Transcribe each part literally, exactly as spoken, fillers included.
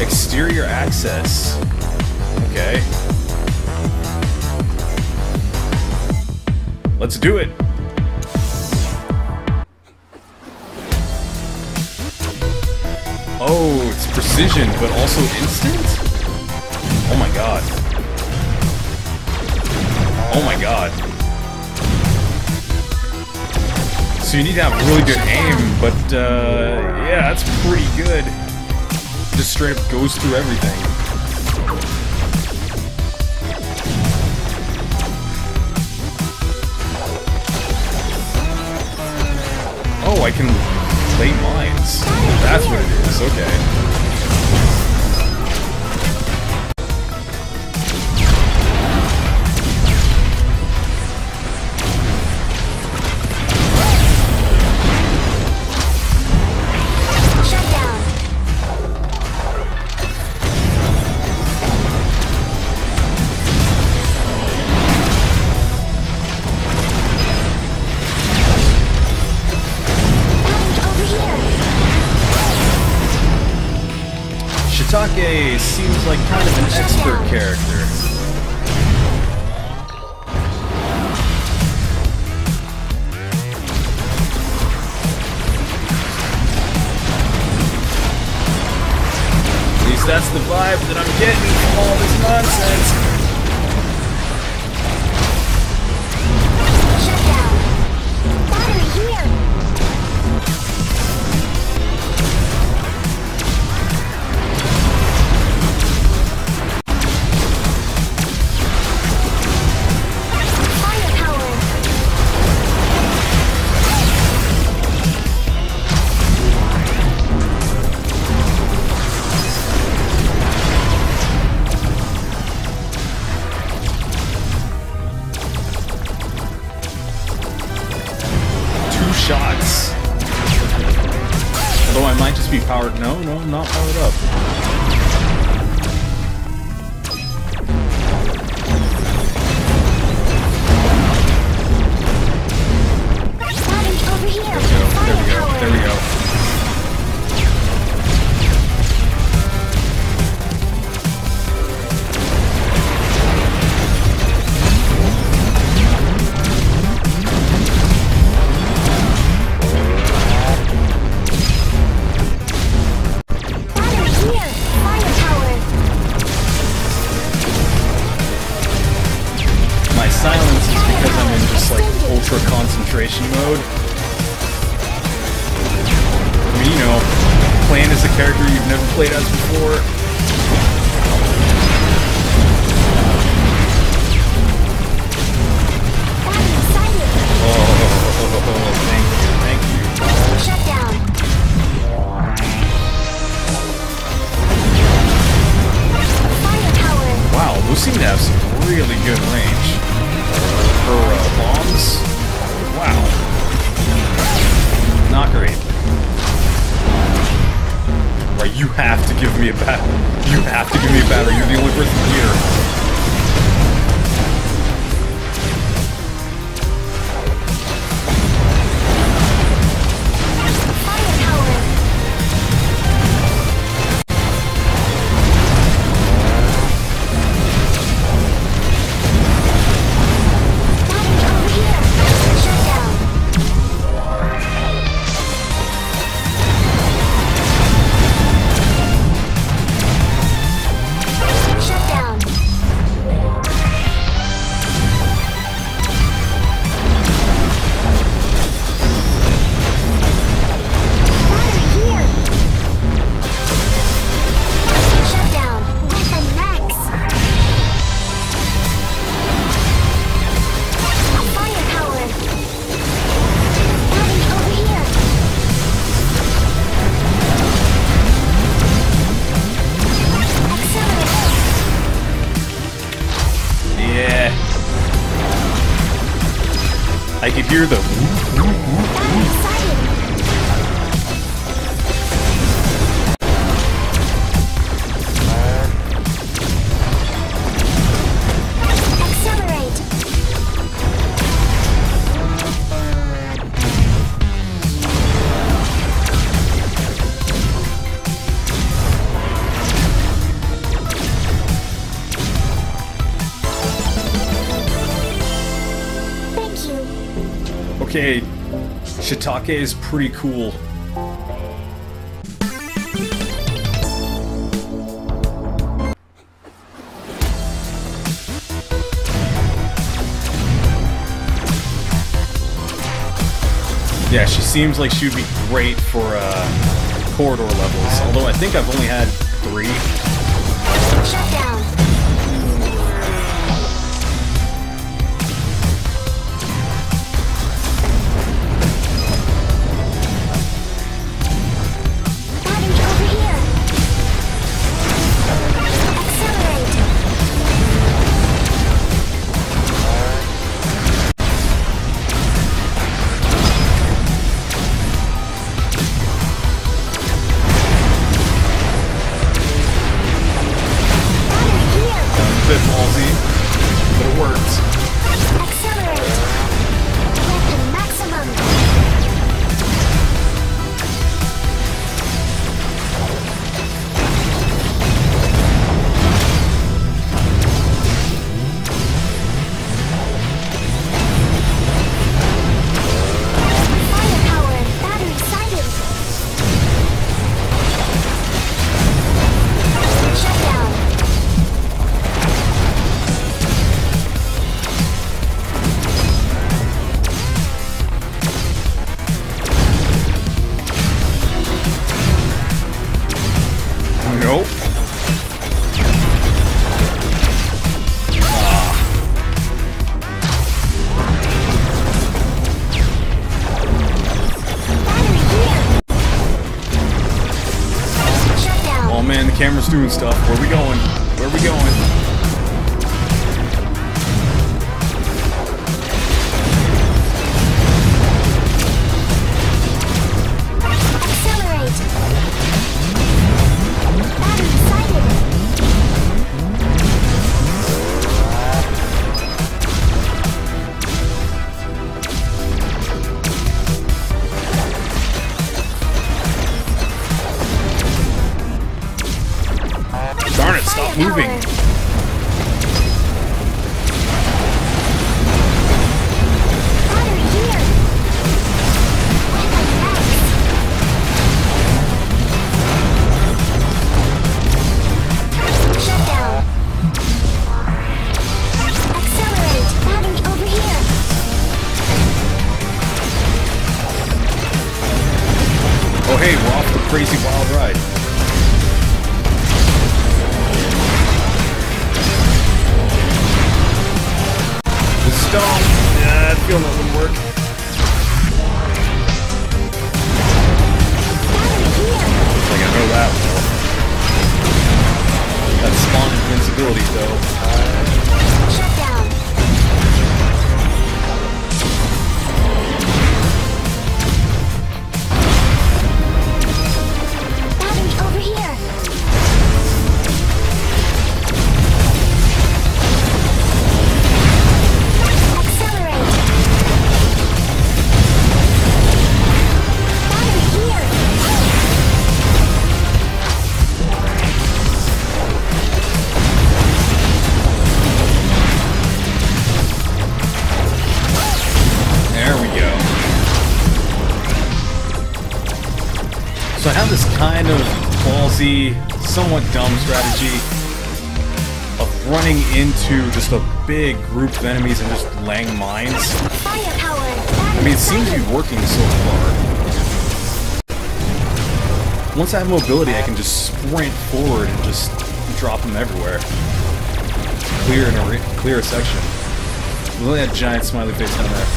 Exterior access. Okay. Let's do it. Oh, it's precision, but also instant? Oh my god. Oh my god. So you need to have really good aim, but uh, yeah, that's pretty good. Just straight up goes through everything. Oh, I can play mines. That's what it is, okay. Shiitake seems like kind of an expert character. At least that's the vibe that I'm getting from all this nonsense. Shots. Although I might just be powered. No, no, I'm not powered up. Over here. There we go. There we go. There we go. Silence is because I'm in just like ultra concentration mode. I mean, you know, playing as a character you've never played as before. Oh, thank you, thank you. Shut down. Firepower. Wow, those seem to have some really good range. For uh, bombs? Wow. Not great. Right, you have to give me a battle. You have to give me a battle. You're the only person here. I could hear the whoop, whoop, whoop, whoop. Okay, shiitake is pretty cool. Yeah, she seems like she would be great for uh, corridor levels, although I think I've only had three. Shut down. Nope. Oh man, the camera's doing stuff. Where are we going? Where are we going? Darn it, stop moving! Shut down. Accelerate. Battery over here. Oh hey, we're off the crazy wild ride. Stone. Yeah, I feel that would work. Looks like I know that well. That spawn invincibility though. Shut down. Battery over here. So I have this kind of ballsy, somewhat dumb strategy of running into just a big group of enemies and just laying mines. I mean, it seems to be working so far. Once I have mobility, I can just sprint forward and just drop them everywhere. Clear, in a clear a section. Look at that giant smiley face down there.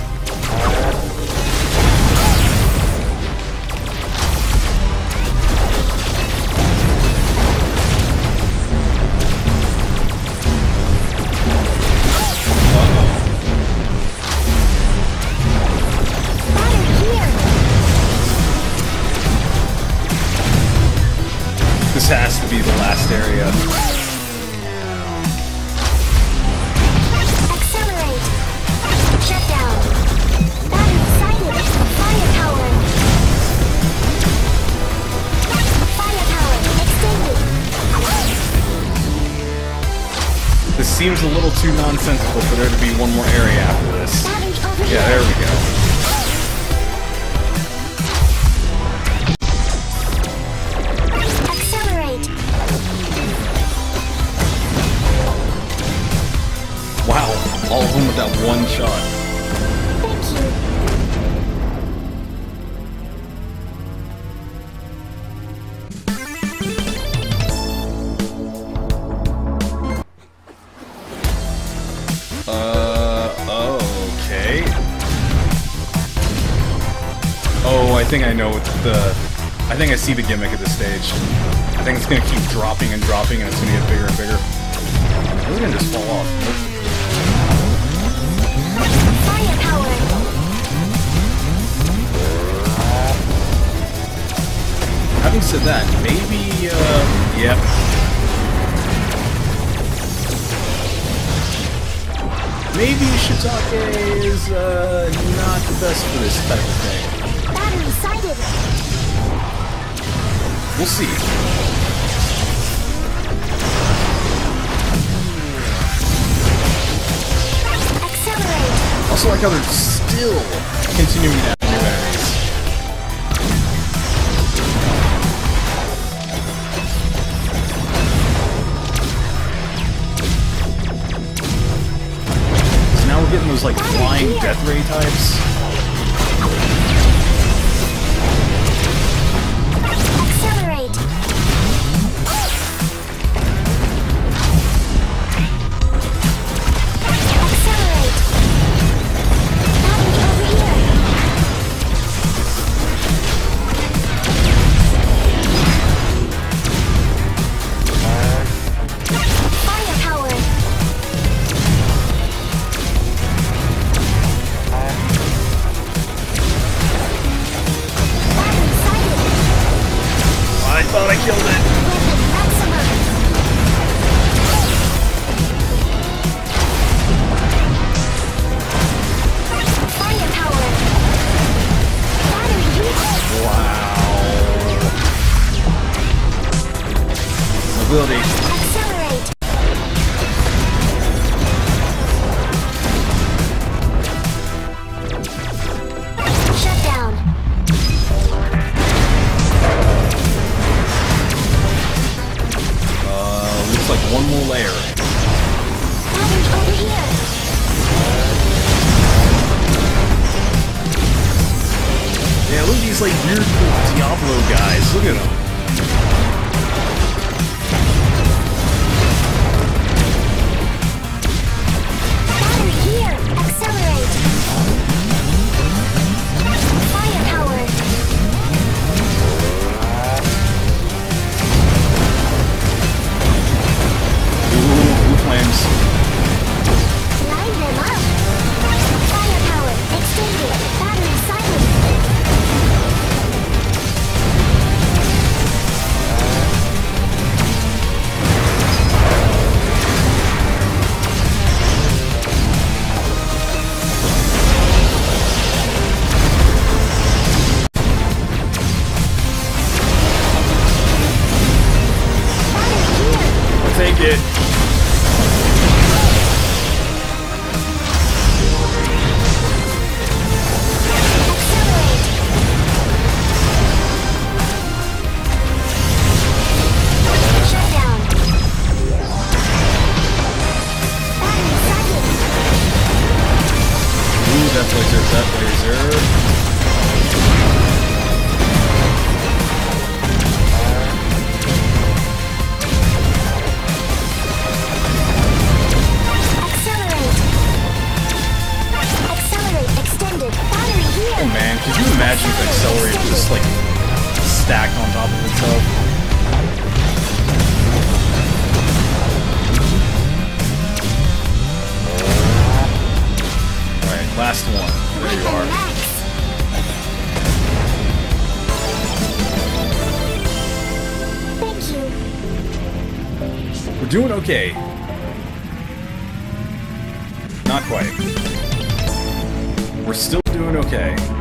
This has to be the last area. Accelerate. Shut down. Battery sighted. Firepower. Firepower extended. This seems a little too nonsensical for there to be one more area after this. Battery over Yeah, here. there we go. think I know what the... I think I see the gimmick at this stage. I think it's gonna keep dropping and dropping, and it's gonna get bigger and bigger. It's gonna just fall off. Nope. Firepower. Having said that, maybe, uh, yep. Maybe Shiitake is, uh, not the best for this type of thing. Battery sighted. We'll see. Accelerate. Also like how they're still continuing to add new enemies. So now we're getting those like flying death ray types. Accelerate. Accelerate. Battery over here. Firepower. Battery sighted. I thought I killed it. Weapon maximum. Firepower. Battery recharge. Wow. Mobility. Accelerate. Shut down. Uh, looks like one more layer. Battery over here. Yeah, look at these like weird Diablo guys. Look at them. Battery here. Accelerate. Firepower. Ooh, blue flames. Line them up. Firepower. Extended. Battery silent. Battery here. I'll take it. Accelerate. Shut down. Battery sighted. Ooh, Death Laser, Death Laser. Accelerate. Accelerate. Extended. Battery here. Oh man, could you imagine if Accelerate just like stacked on top of itself? Alright, last one. There you Weapon are. max. Thank you. We're doing okay. Not quite. We're still doing okay.